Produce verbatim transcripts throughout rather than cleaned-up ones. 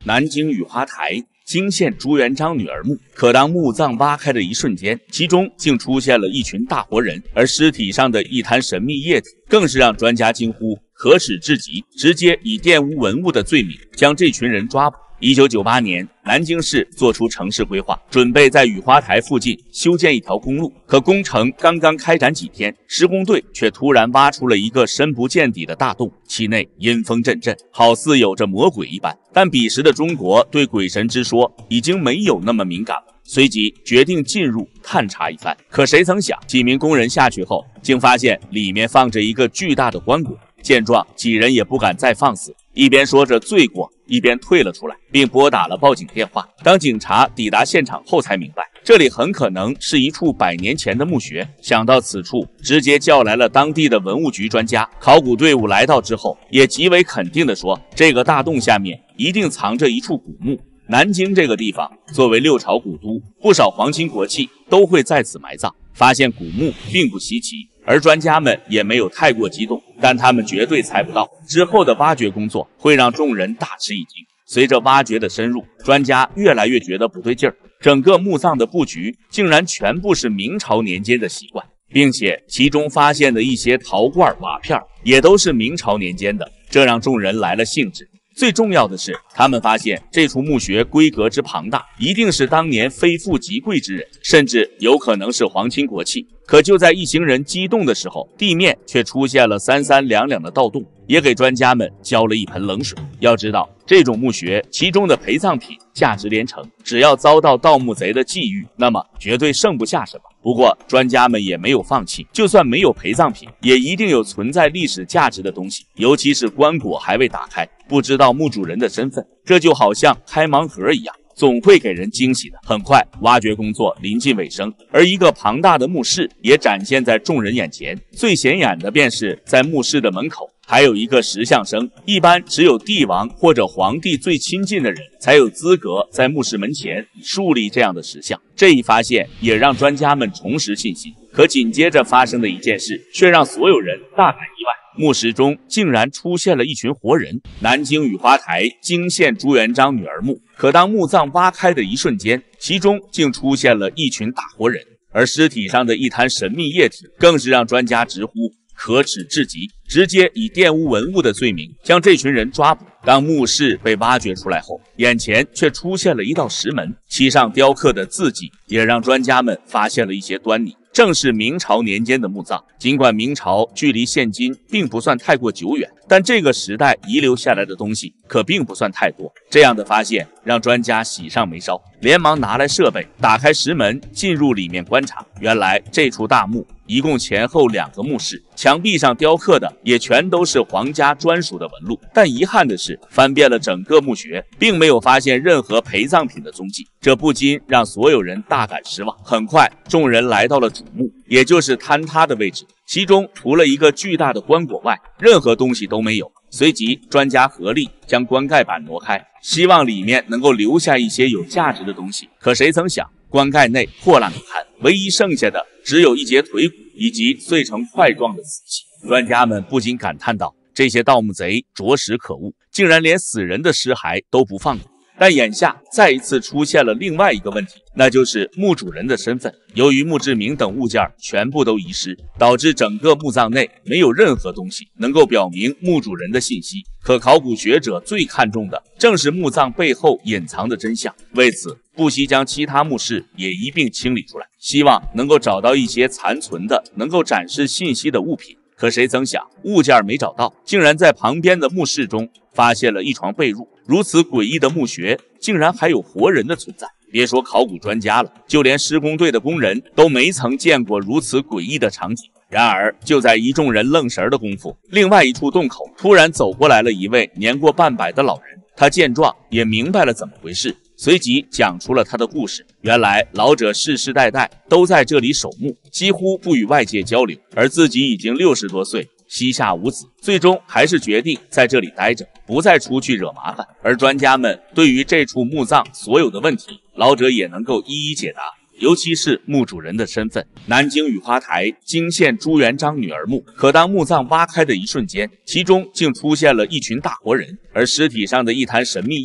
南京雨花台惊现朱元璋女儿墓。可当墓葬挖开的一瞬间，其中竟出现了一群大活人，而尸体上的一滩神秘液体，更是让专家惊呼可耻至极，直接以玷污文物的罪名将这群人抓捕。一九九八年，南京市做出城市规划，准备在雨花台附近修建一条公路。可工程刚刚开展几天，施工队却突然挖出了一个深不见底的大洞，其内阴风阵阵，好似有着魔鬼一般。但彼时的中国对鬼神之说已经没有那么敏感了，随即决定进入探查一番。可谁曾想，几名工人下去后，竟发现里面放着一个巨大的棺椁。见状，几人也不敢再放肆，一边说着罪过，一边退了出来，并拨打了报警电话。当警察抵达现场后，才明白这里很可能是一处百年前的墓穴。想到此处，直接叫来了当地的文物局专家。考古队伍来到之后，也极为肯定地说，这个大洞下面一定藏着一处古墓。南京这个地方作为六朝古都，不少皇亲国戚都会在此埋葬，发现古墓并不稀奇。而专家们也没有太过激动，但他们绝对猜不到之后的挖掘工作会让众人大吃一惊。随着挖掘的深入，专家越来越觉得不对劲儿，整个墓葬的布局竟然全部是明朝年间的习惯，并且其中发现的一些陶罐瓦片也都是明朝年间的，这让众人来了兴致。最重要的是，他们发现这处墓穴规格之庞大，一定是当年非富即贵之人，甚至有可能是皇亲国戚。可就在一行人激动的时候，地面却出现了三三两两的盗洞，也给专家们浇了一盆冷水。要知道，这种墓穴其中的陪葬品价值连城，只要遭到盗墓贼的觊觎，那么绝对剩不下什么。不过专家们也没有放弃，就算没有陪葬品，也一定有存在历史价值的东西，尤其是棺椁还未打开，不知道墓主人的身份，这就好像开盲盒一样，总会给人惊喜的。很快，挖掘工作临近尾声，而一个庞大的墓室也展现在众人眼前。最显眼的便是在墓室的门口还有一个石像生，一般只有帝王或者皇帝最亲近的人才有资格在墓室门前树立这样的石像。这一发现也让专家们重拾信心。可紧接着发生的一件事却让所有人大感意外，墓室中竟然出现了一群活人。南京雨花台惊现朱元璋女儿墓。可当墓葬挖开的一瞬间，其中竟出现了一群大活人，而尸体上的一滩神秘液体更是让专家直呼可耻至极，直接以玷污文物的罪名将这群人抓捕。当墓室被挖掘出来后，眼前却出现了一道石门，其上雕刻的字迹也让专家们发现了一些端倪，正是明朝年间的墓葬。尽管明朝距离现今并不算太过久远，但这个时代遗留下来的东西可并不算太多。这样的发现让专家喜上眉梢，连忙拿来设备，打开石门进入里面观察。原来这处大墓一共前后两个墓室，墙壁上雕刻的也全都是皇家专属的纹路。但遗憾的是，翻遍了整个墓穴，并没有发现任何陪葬品的踪迹，这不禁让所有人大感失望。很快，众人来到了主墓，也就是坍塌的位置，其中除了一个巨大的棺椁外，任何东西都没有。随即，专家合力将棺盖板挪开，希望里面能够留下一些有价值的东西。可谁曾想，棺盖内破烂不堪，唯一剩下的只有一截腿骨以及碎成块状的瓷器。专家们不禁感叹道，这些盗墓贼着实可恶，竟然连死人的尸骸都不放过。但眼下再一次出现了另外一个问题，那就是墓主人的身份。由于墓志铭等物件全部都遗失，导致整个墓葬内没有任何东西能够表明墓主人的信息。可考古学者最看重的正是墓葬背后隐藏的真相，为此不惜将其他墓室也一并清理出来，希望能够找到一些残存的能够展示信息的物品。可谁曾想，物件没找到，竟然在旁边的墓室中发现了一床被褥。如此诡异的墓穴，竟然还有活人的存在。别说考古专家了，就连施工队的工人都没曾见过如此诡异的场景。然而，就在一众人愣神的功夫，另外一处洞口突然走过来了一位年过半百的老人。他见状也明白了怎么回事，随即讲出了他的故事。原来老者世世代代都在这里守墓，几乎不与外界交流，而自己已经六十多岁，膝下无子，最终还是决定在这里待着，不再出去惹麻烦。而专家们对于这处墓葬所有的问题，老者也能够一一解答，尤其是墓主人的身份。南京雨花台惊现朱元璋女儿墓。可当墓葬挖开的一瞬间，其中竟出现了一群大活人，而尸体上的一滩神秘液体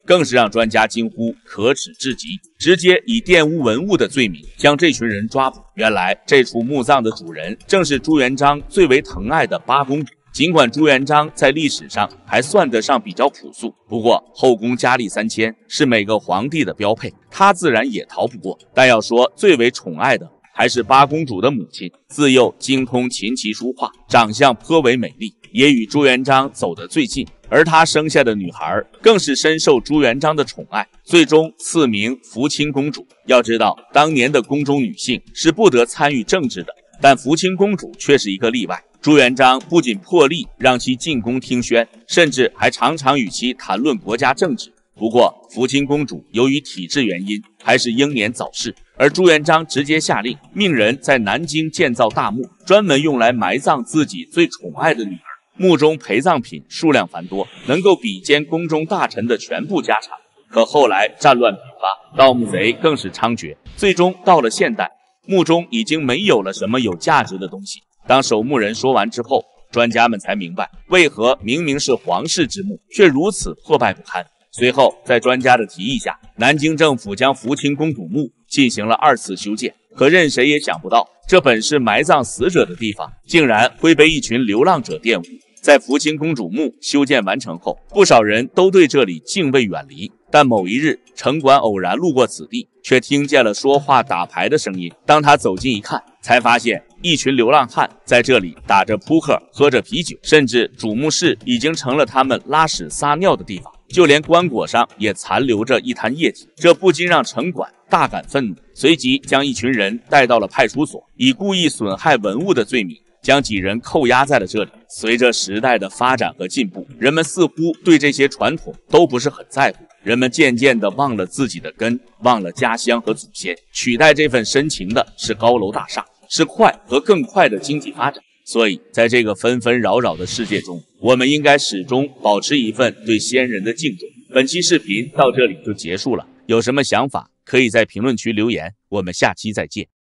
更是让专家惊呼可耻至极，直接以玷污文物的罪名将这群人抓捕。原来这处墓葬的主人正是朱元璋最为疼爱的八公主。尽管朱元璋在历史上还算得上比较朴素，不过后宫佳丽三千是每个皇帝的标配，他自然也逃不过。但要说最为宠爱的，还是八公主的母亲。自幼精通琴棋书画，长相颇为美丽，也与朱元璋走得最近。而她生下的女孩更是深受朱元璋的宠爱，最终赐名福清公主。要知道，当年的宫中女性是不得参与政治的，但福清公主却是一个例外。朱元璋不仅破例让其进宫听宣，甚至还常常与其谈论国家政治。不过福清公主由于体质原因，还是英年早逝，而朱元璋直接下令命人在南京建造大墓，专门用来埋葬自己最宠爱的女儿。墓中陪葬品数量繁多，能够比肩宫中大臣的全部家产。可后来战乱频发，盗墓贼更是猖獗，最终到了现代，墓中已经没有了什么有价值的东西。当守墓人说完之后，专家们才明白，为何明明是皇室之墓，却如此破败不堪。随后，在专家的提议下，南京政府将福清公主墓进行了二次修建。可任谁也想不到，这本是埋葬死者的地方，竟然会被一群流浪者玷污。在福清公主墓修建完成后，不少人都对这里敬畏远离。但某一日，城管偶然路过此地，却听见了说话打牌的声音。当他走近一看，才发现一群流浪汉在这里打着扑克，喝着啤酒，甚至主墓室已经成了他们拉屎撒尿的地方，就连棺椁上也残留着一滩液体。这不禁让城管大感愤怒，随即将一群人带到了派出所，以故意损害文物的罪名将几人扣押在了这里。随着时代的发展和进步，人们似乎对这些传统都不是很在乎，人们渐渐地忘了自己的根，忘了家乡和祖先，取代这份深情的是高楼大厦，是快和更快的经济发展。所以在这个纷纷扰扰的世界中，我们应该始终保持一份对先人的敬重。本期视频到这里就结束了，有什么想法可以在评论区留言，我们下期再见。